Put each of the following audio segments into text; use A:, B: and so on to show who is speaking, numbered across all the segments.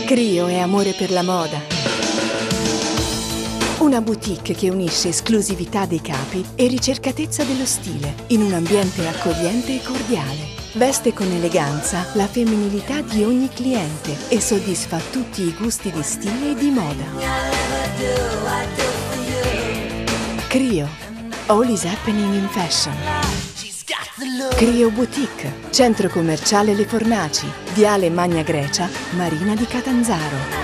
A: Crio è amore per la moda. Una boutique che unisce esclusività dei capi e ricercatezza dello stile in un ambiente accogliente e cordiale. Veste con eleganza la femminilità di ogni cliente e soddisfa tutti i gusti di stile e di moda. Crio. All is happening in fashion. Crio Boutique, centro commerciale Le Fornaci, Viale Magna Grecia, Marina di Catanzaro.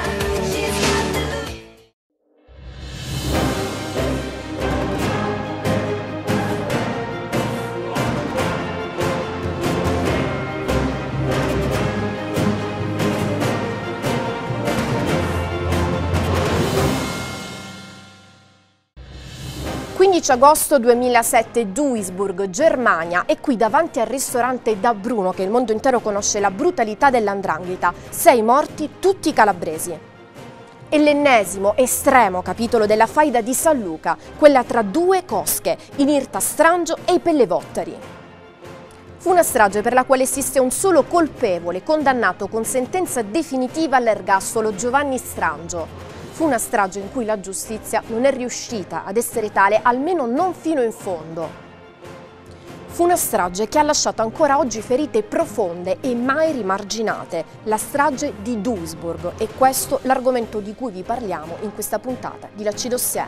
B: Agosto 2007, Duisburg, Germania, e qui davanti al ristorante Da Bruno, che il mondo intero conosce la brutalità dell''ndrangheta. 6 morti, tutti calabresi. E l'ennesimo, estremo capitolo della faida di San Luca, quella tra 2 cosche, Inirta Strangio e i Pellevotteri. Fu una strage per la quale esiste un solo colpevole, condannato con sentenza definitiva all'ergastolo, Giovanni Strangio. Fu una strage in cui la giustizia non è riuscita ad essere tale, almeno non fino in fondo. Fu una strage che ha lasciato ancora oggi ferite profonde e mai rimarginate, la strage di Duisburg, e questo l'argomento di cui vi parliamo in questa puntata di La Dossier.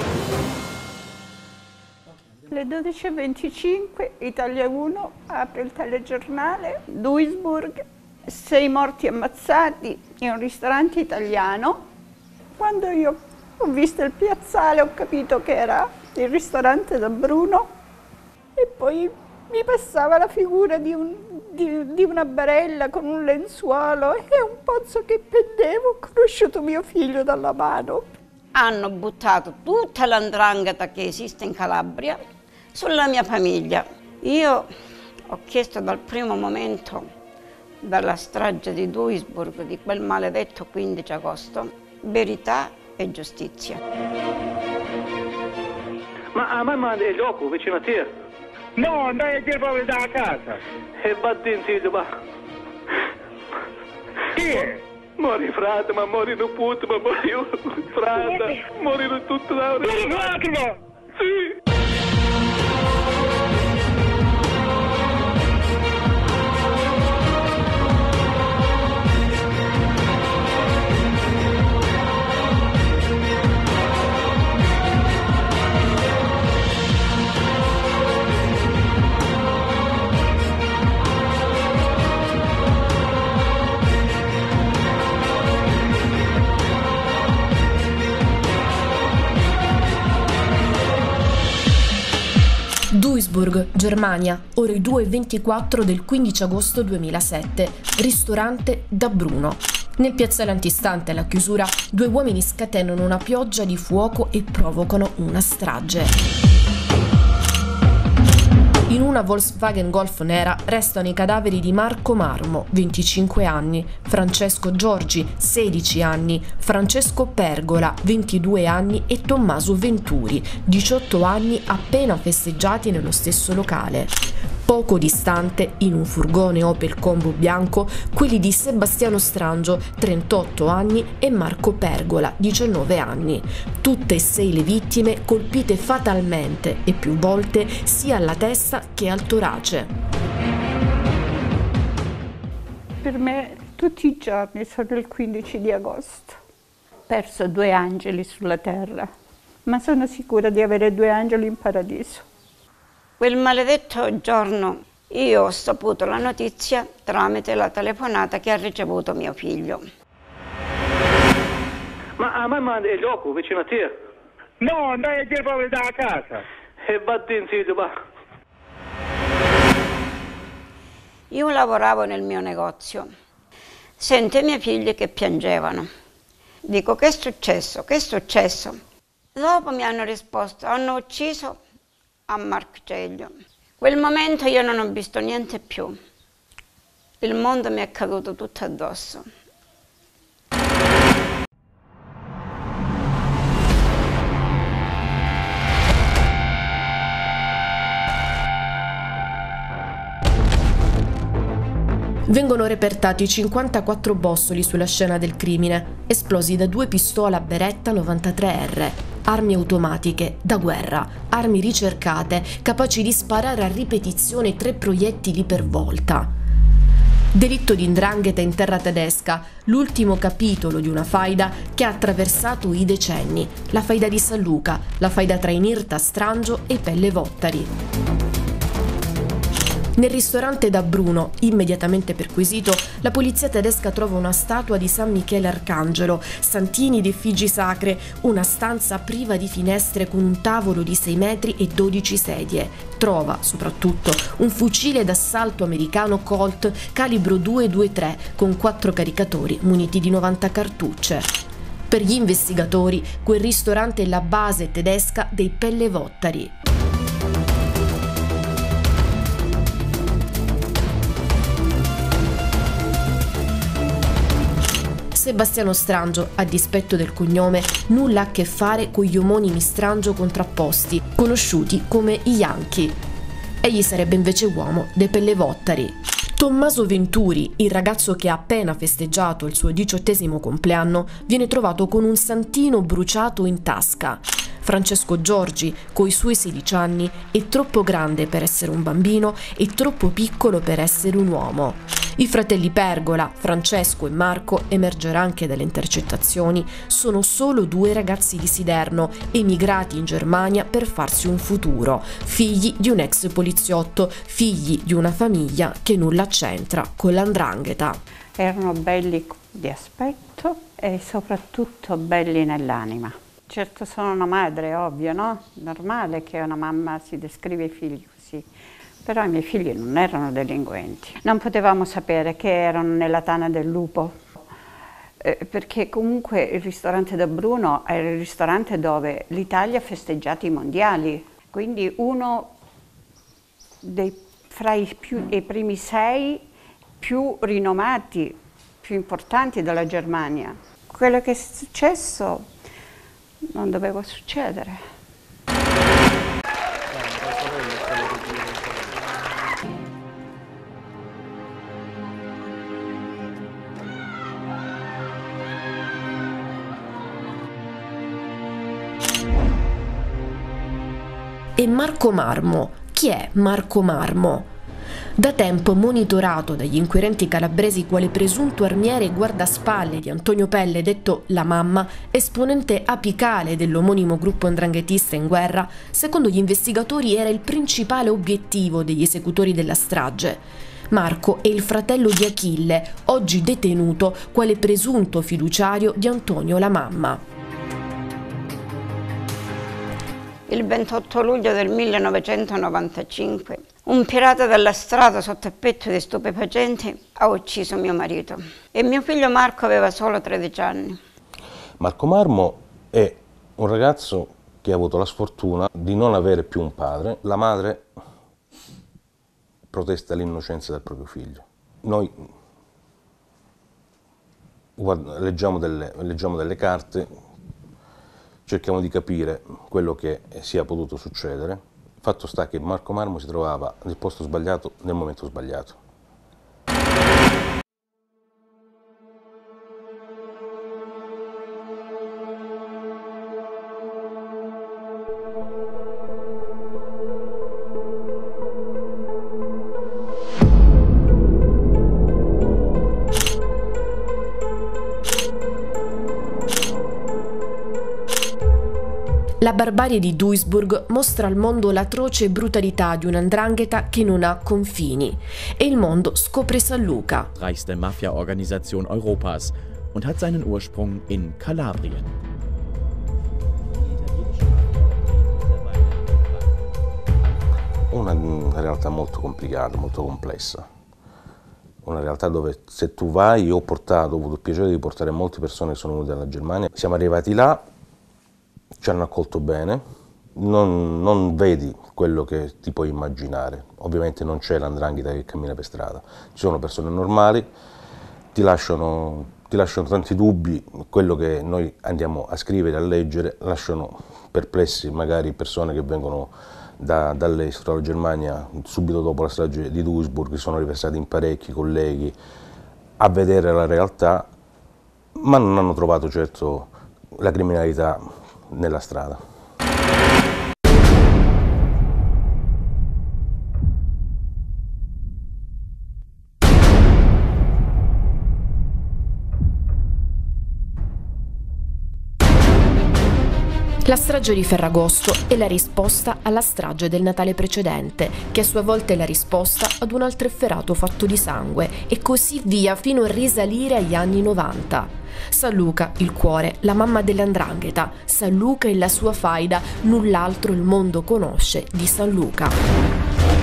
C: Alle 12:25 Italia 1 apre il telegiornale, Duisburg, 6 morti ammazzati in un ristorante italiano. Quando io ho visto il piazzale ho capito che era il ristorante Da Bruno e poi mi passava la figura di una barella con un lenzuolo e un pozzo che pendevo. Ho conosciuto mio figlio dalla mano.
D: Hanno buttato tutta l''ndrangheta che esiste in Calabria sulla mia famiglia. Io ho chiesto dal primo momento, dalla strage di Duisburg, di quel maledetto 15 agosto, verità e giustizia.
E: Ma a mamma è gioco vicino a te?
F: No, andai a dire proprio da casa.
E: E va dentro, ma...
F: Chi è?
E: Mori frate, ma mori non puto, ma mori frate, mori tutto da...
F: Mori frate!
E: Sì!
B: Duisburg, Germania, ore 2:24 del 15 agosto 2007, ristorante Da Bruno. Nel piazzale antistante alla chiusura, 2 uomini scatenano una pioggia di fuoco e provocano una strage. In una Volkswagen Golf nera restano i cadaveri di Marco Marmo, 25 anni, Francesco Giorgi, 16 anni, Francesco Pergola, 22 anni e Tommaso Venturi, 18 anni, appena festeggiati nello stesso locale. Poco distante, in un furgone Opel Combo bianco, quelli di Sebastiano Strangio, 38 anni, e Marco Pergola, 19 anni. Tutte e 6 le vittime colpite fatalmente e più volte sia alla testa che al torace.
C: Per me tutti i giorni sono il 15 di agosto. Ho perso 2 angeli sulla terra, ma sono sicura di avere 2 angeli in paradiso.
D: Quel maledetto giorno io ho saputo la notizia tramite la telefonata che ha ricevuto mio figlio.
E: Ma a mamma è gioco vicino a te?
F: No, andai a dire proprio da casa.
E: E va dentro, ma...
D: Io lavoravo nel mio negozio. Sento i miei figli che piangevano. Dico, che è successo? Che è successo? Dopo mi hanno risposto, hanno ucciso a Marcello. Quel momento io non ho visto niente più. Il mondo mi è caduto tutto addosso.
B: Vengono repertati 54 bossoli sulla scena del crimine, esplosi da 2 pistole a Beretta 93R, armi automatiche da guerra, armi ricercate capaci di sparare a ripetizione 3 proiettili per volta. Delitto di 'ndrangheta in terra tedesca, l'ultimo capitolo di una faida che ha attraversato i decenni, la faida di San Luca, la faida tra Inirta, Strangio e Pelle Vottari. Nel ristorante da Bruno, immediatamente perquisito, la polizia tedesca trova una statua di San Michele Arcangelo, santini ed effigi sacre, una stanza priva di finestre con un tavolo di 6 metri e 12 sedie. Trova, soprattutto, un fucile d'assalto americano Colt calibro 223 con 4 caricatori muniti di 90 cartucce. Per gli investigatori, quel ristorante è la base tedesca dei Pelle Vottari. Sebastiano Strangio, a dispetto del cognome, nulla a che fare con gli omonimi Strangio contrapposti, conosciuti come i Yankee. Egli sarebbe invece uomo dei Pelle Vottari. Tommaso Venturi, il ragazzo che ha appena festeggiato il suo 18° compleanno, viene trovato con un santino bruciato in tasca. Francesco Giorgi, coi suoi 16 anni, è troppo grande per essere un bambino e troppo piccolo per essere un uomo. I fratelli Pergola, Francesco e Marco, emergerà anche dalle intercettazioni, sono solo 2 ragazzi di Siderno, emigrati in Germania per farsi un futuro, figli di un ex poliziotto, figli di una famiglia che nulla c'entra con l''ndrangheta.
C: Erano belli di aspetto e soprattutto belli nell'anima. Certo sono una madre, ovvio, no? Normale che una mamma si descrive i figli così. Però i miei figli non erano delinquenti. Non potevamo sapere che erano nella tana del lupo, perché comunque il ristorante da Bruno era il ristorante dove l'Italia ha festeggiato i mondiali. Quindi uno fra i primi 6 più rinomati, più importanti della Germania. Quello che è successo non doveva succedere.
B: E Marco Marmo. Chi è Marco Marmo? Da tempo monitorato dagli inquirenti calabresi quale presunto armiere e guardaspalle di Antonio Pelle, detto La Mamma, esponente apicale dell'omonimo gruppo 'ndranghetista in guerra, secondo gli investigatori era il principale obiettivo degli esecutori della strage. Marco è il fratello di Achille, oggi detenuto quale presunto fiduciario di Antonio La Mamma.
D: Il 28 luglio del 1995 un pirata della strada sotto effetto di stupefacenti ha ucciso mio marito e mio figlio Marco aveva solo 13 anni.
G: Marco Marmo è un ragazzo che ha avuto la sfortuna di non avere più un padre. La madre protesta l'innocenza del proprio figlio. Noi leggiamo delle carte, cerchiamo di capire quello che sia potuto succedere. Fatto sta che Marco Marmo si trovava nel posto sbagliato nel momento sbagliato.
B: La barbarie di Duisburg mostra al mondo l'atroce brutalità di una 'ndrangheta che non ha confini e il mondo scopre San Luca.
H: Reichste Mafia-Organisation Europas und hat seinen Ursprung in Kalabrien.
G: Una realtà molto complicata, molto complessa. Una realtà dove se tu vai, io ho avuto il piacere di portare molte persone che sono venute dalla Germania. Siamo arrivati là, ci hanno accolto bene, non vedi quello che ti puoi immaginare. Ovviamente non c'è l''ndrangheta che cammina per strada, ci sono persone normali, ti lasciano tanti dubbi, quello che noi andiamo a scrivere, a leggere, lasciano perplessi magari persone che vengono dall'estero alla Germania, subito dopo la strage di Duisburg, sono riversati in parecchi colleghi a vedere la realtà, ma non hanno trovato certo la criminalità nella strada.
B: La strage di Ferragosto è la risposta alla strage del Natale precedente, che a sua volta è la risposta ad un altro efferato fatto di sangue, e così via fino a risalire agli anni 90. San Luca, il cuore, la mamma dell''ndrangheta. San Luca e la sua faida, null'altro il mondo conosce di San Luca.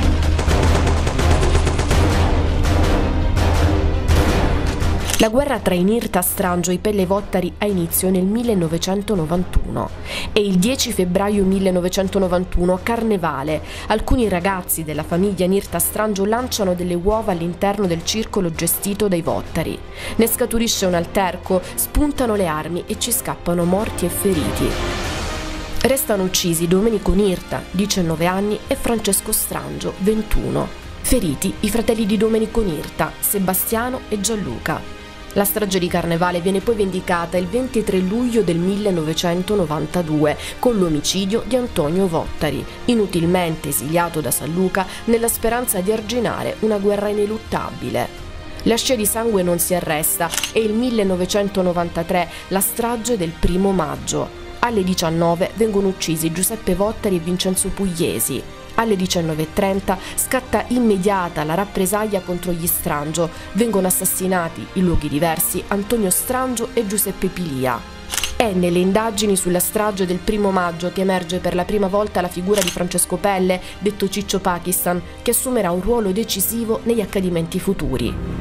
B: La guerra tra i Nirta Strangio e i Pellevottari ha inizio nel 1991 e il 10 febbraio 1991, a Carnevale, alcuni ragazzi della famiglia Nirta Strangio lanciano delle uova all'interno del circolo gestito dai Vottari. Ne scaturisce un alterco, spuntano le armi e ci scappano morti e feriti. Restano uccisi Domenico Nirta, 19 anni, e Francesco Strangio, 21. Feriti i fratelli di Domenico Nirta, Sebastiano e Gianluca. La strage di Carnevale viene poi vendicata il 23 luglio del 1992 con l'omicidio di Antonio Vottari, inutilmente esiliato da San Luca nella speranza di arginare una guerra ineluttabile. La scia di sangue non si arresta e il 1993 la strage del 1° maggio. Alle 19 vengono uccisi Giuseppe Vottari e Vincenzo Pugliesi. Alle 19:30 scatta immediata la rappresaglia contro gli Strangio. Vengono assassinati, in luoghi diversi, Antonio Strangio e Giuseppe Pilia. È nelle indagini sulla strage del 1° maggio che emerge per la prima volta la figura di Francesco Pelle, detto Ciccio Pakistan, che assumerà un ruolo decisivo negli accadimenti futuri.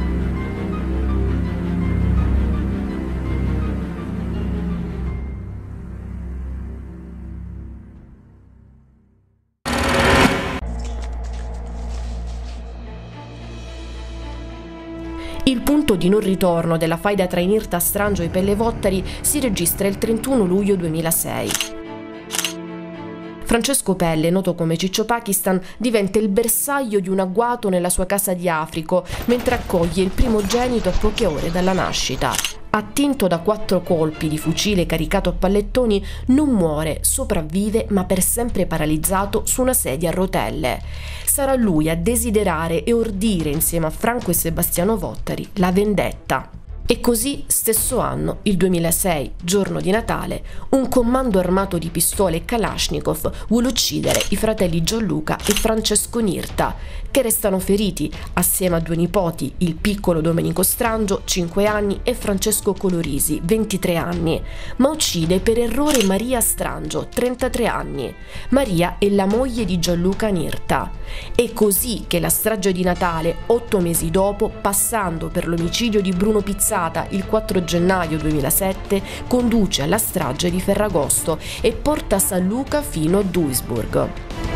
B: Il punto di non ritorno della faida tra i Nirta Strangio e i Pellevottari si registra il 31 luglio 2006. Francesco Pelle, noto come Ciccio Pakistan, diventa il bersaglio di un agguato nella sua casa di Africo, mentre accoglie il primogenito a poche ore dalla nascita. Attinto da 4 colpi di fucile caricato a pallettoni, non muore, sopravvive, ma per sempre paralizzato su una sedia a rotelle. Sarà lui a desiderare e ordire, insieme a Franco e Sebastiano Vottari, la vendetta. E così, stesso anno, il 2006, giorno di Natale, un comando armato di pistole e Kalashnikov vuole uccidere i fratelli Gianluca e Francesco Nirta, che restano feriti assieme a 2 nipoti, il piccolo Domenico Strangio, 5 anni, e Francesco Colorisi, 23 anni, ma uccide per errore Maria Strangio, 33 anni. Maria è la moglie di Gianluca Nirta. È così che la strage di Natale, 8 mesi dopo, passando per l'omicidio di Bruno Pizzata il 4 gennaio 2007, conduce alla strage di Ferragosto e porta San Luca fino a Duisburg.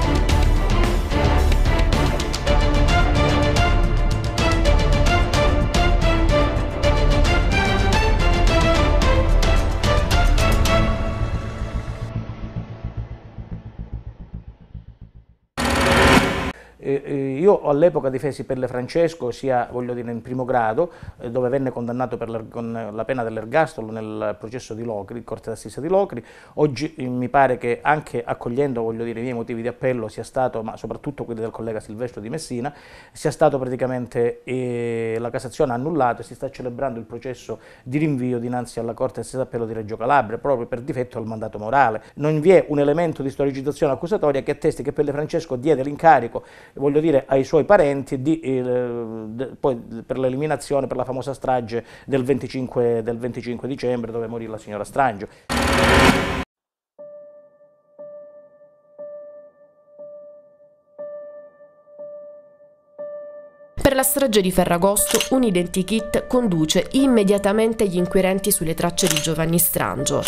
I: Io all'epoca difesi Pelle Francesco, sia voglio dire in primo grado, dove venne condannato con la pena dell'ergastolo nel processo di Locri, il Corte d'Assise di Locri. Oggi mi pare che anche accogliendo voglio dire, i miei motivi di appello sia stato, ma soprattutto quelli del collega Silvestro di Messina, sia stato praticamente la Cassazione annullato e si sta celebrando il processo di rinvio dinanzi alla Corte d'Assise d'Appello di Reggio Calabria, proprio per difetto del mandato morale. Non vi è un elemento di storicizzazione accusatoria che attesti che Pelle Francesco diede l'incarico, voglio dire, ai suoi parenti poi per l'eliminazione, per la famosa strage del 25 dicembre dove morì la signora Strangio.
B: Per la strage di Ferragosto, un identikit conduce immediatamente gli inquirenti sulle tracce di Giovanni Strangio.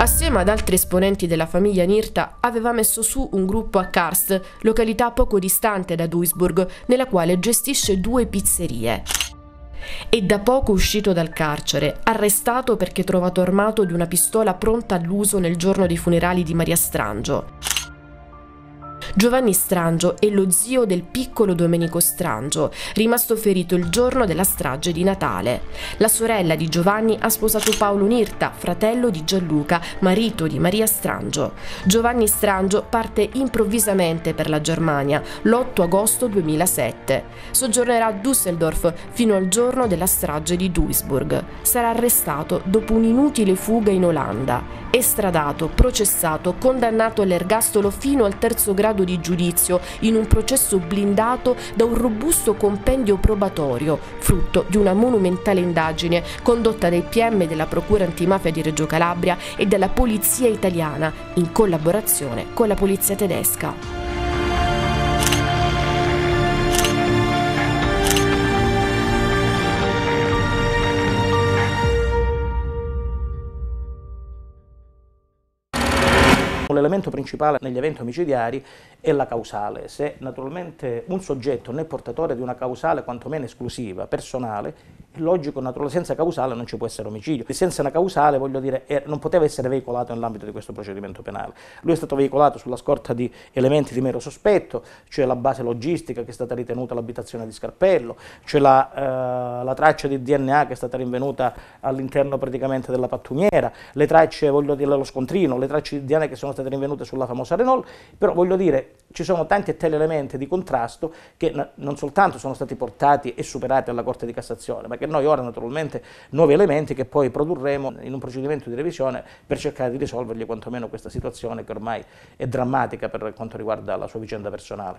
B: Assieme ad altri esponenti della famiglia Nirta aveva messo su un gruppo a Karst, località poco distante da Duisburg, nella quale gestisce 2 pizzerie. È da poco uscito dal carcere, arrestato perché trovato armato di una pistola pronta all'uso nel giorno dei funerali di Maria Strangio. Giovanni Strangio è lo zio del piccolo Domenico Strangio, rimasto ferito il giorno della strage di Natale. La sorella di Giovanni ha sposato Paolo Nirta, fratello di Gianluca, marito di Maria Strangio. Giovanni Strangio parte improvvisamente per la Germania l'8 agosto 2007. Soggiornerà a Düsseldorf fino al giorno della strage di Duisburg. Sarà arrestato dopo un'inutile fuga in Olanda. Estradato, processato, condannato all'ergastolo fino al 3° grado di giudizio in un processo blindato da un robusto compendio probatorio, frutto di una monumentale indagine condotta dai PM della Procura Antimafia di Reggio Calabria e dalla Polizia italiana in collaborazione con la Polizia tedesca.
I: L'elemento principale negli eventi omicidiari è la causale. Se naturalmente un soggetto non è portatore di una causale quantomeno esclusiva, personale, è logico, naturale, senza causale non ci può essere omicidio. Senza una causale, voglio dire, non poteva essere veicolato nell'ambito di questo procedimento penale. Lui è stato veicolato sulla scorta di elementi di mero sospetto, cioè la base logistica che è stata ritenuta l'abitazione di Scarpello, cioè la traccia di DNA che è stata rinvenuta all'interno praticamente della pattumiera, le tracce, voglio dire, lo scontrino, le tracce di DNA che sono state rinvenute sulla famosa Renault, però voglio dire, ci sono tanti e tali elementi di contrasto che non soltanto sono stati portati e superati alla Corte di Cassazione, ma che noi ora naturalmente nuovi elementi che poi produrremo in un procedimento di revisione per cercare di risolvergli quantomeno questa situazione che ormai è drammatica per quanto riguarda la sua vicenda personale.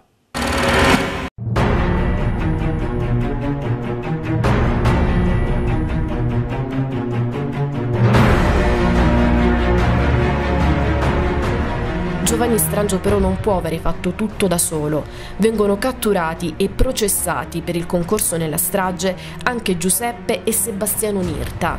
B: Giovanni Strangio però non può avere fatto tutto da solo. Vengono catturati e processati per il concorso nella strage anche Giuseppe e Sebastiano Nirta.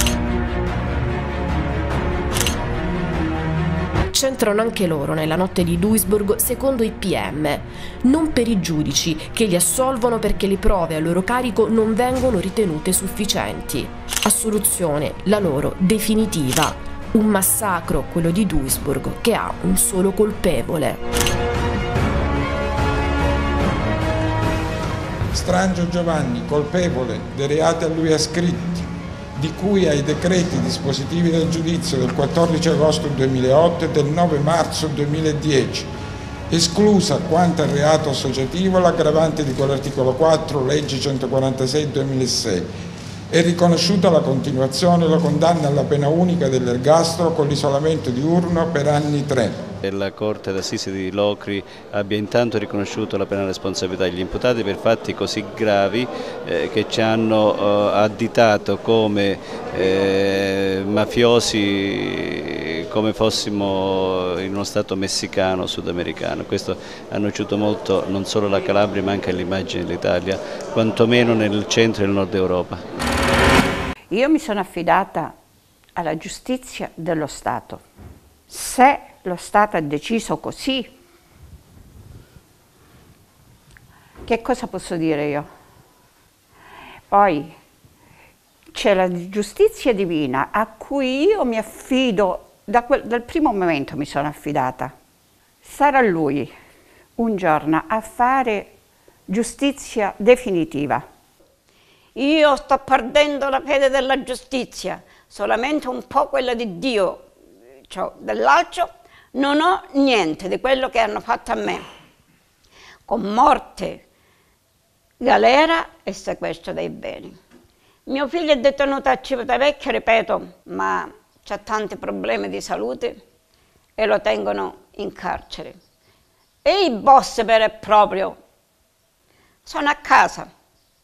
B: C'entrano anche loro nella notte di Duisburg secondo i PM, non per i giudici che li assolvono perché le prove a loro carico non vengono ritenute sufficienti. Assoluzione, la loro definitiva. Un massacro, quello di Duisburg, che ha un solo colpevole.
J: Strangio Giovanni, colpevole dei reati a lui ascritti, di cui ai decreti dispositivi del giudizio del 14 agosto 2008 e del 9 marzo 2010, esclusa quanto al reato associativo l'aggravante di quell'articolo 4, legge 146/2006, è riconosciuta la continuazione e la condanna alla pena unica dell'ergastolo con l'isolamento diurno per anni 3.
K: La Corte d'Assise di Locri abbia intanto riconosciuto la piena responsabilità degli imputati per fatti così gravi che ci hanno additato come mafiosi, come fossimo in uno stato messicano o sudamericano. Questo ha nociuto molto non solo la Calabria ma anche l'immagine dell'Italia, quantomeno nel centro e nel nord Europa.
C: Io mi sono affidata alla giustizia dello Stato. Se lo Stato ha deciso così, che cosa posso dire io? Poi c'è la giustizia divina a cui io mi affido, dal primo momento mi sono affidata. Sarà lui un giorno a fare giustizia definitiva.
D: Io sto perdendo la fede della giustizia, solamente un po' quella di Dio, cioè dell'altro non ho niente di quello che hanno fatto a me, con morte, galera e sequestro dei beni. Mio figlio è detenuto a Civitavecchia, ripeto, ma c'ha tanti problemi di salute e lo tengono in carcere. E i boss vero e proprio sono a casa.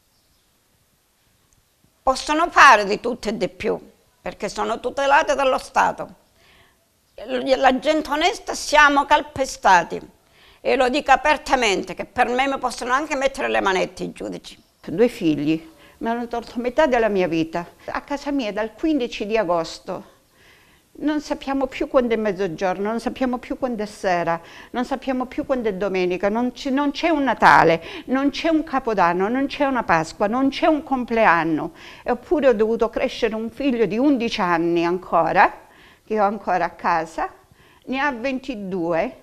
D: Possono fare di tutto e di più, perché sono tutelate dallo Stato. La gente onesta siamo calpestati, e lo dico apertamente, che per me mi possono anche mettere le manette i giudici.
C: 2 figli, mi hanno tolto metà della mia vita. A casa mia dal 15 di agosto Non sappiamo più quando è mezzogiorno, non sappiamo più quando è sera, non sappiamo più quando è domenica, non c'è un Natale, non c'è un Capodanno, non c'è una Pasqua, non c'è un compleanno. Eppure ho dovuto crescere un figlio di 11 anni ancora, che ho ancora a casa, ne ha 22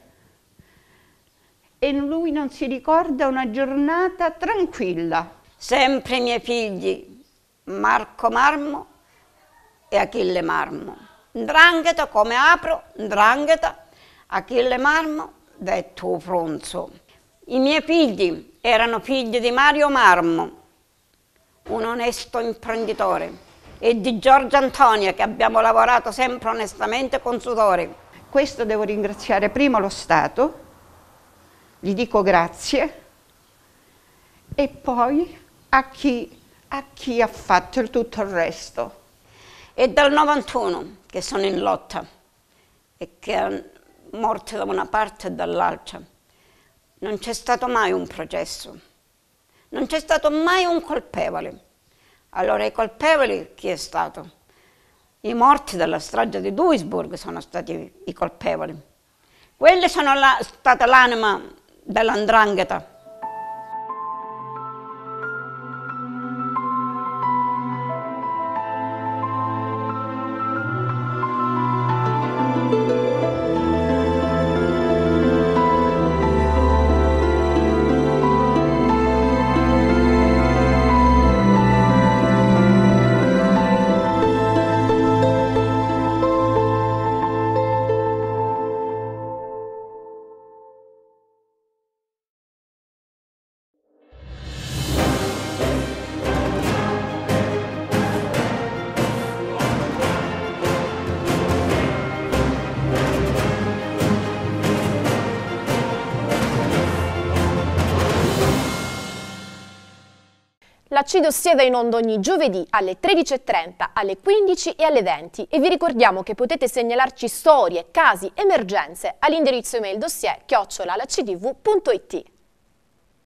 C: e lui non si ricorda una giornata tranquilla.
D: Sempre i miei figli, Marco Marmo e Achille Marmo. 'Ndrangheta come apro, 'ndrangheta, Achille Marmo, detto Fronzo. I miei figli erano figli di Mario Marmo, un onesto imprenditore, e di Giorgio Antonio, che abbiamo lavorato sempre onestamente con sudore.
C: Questo devo ringraziare prima lo Stato, gli dico grazie, e poi a chi ha fatto tutto il resto.
D: E dal 91 che sono in lotta e che morte da una parte e dall'altra. Non c'è stato mai un processo, non c'è stato mai un colpevole. Allora i colpevoli chi è stato? I morti della strage di Duisburg sono stati i colpevoli. Quelle sono stata l'anima dell''ndrangheta.
B: La C-Dossier va in onda ogni giovedì alle 13:30, alle 15 e alle 20 e vi ricordiamo che potete segnalarci storie, casi, emergenze all'indirizzo email dossier@lactv.it.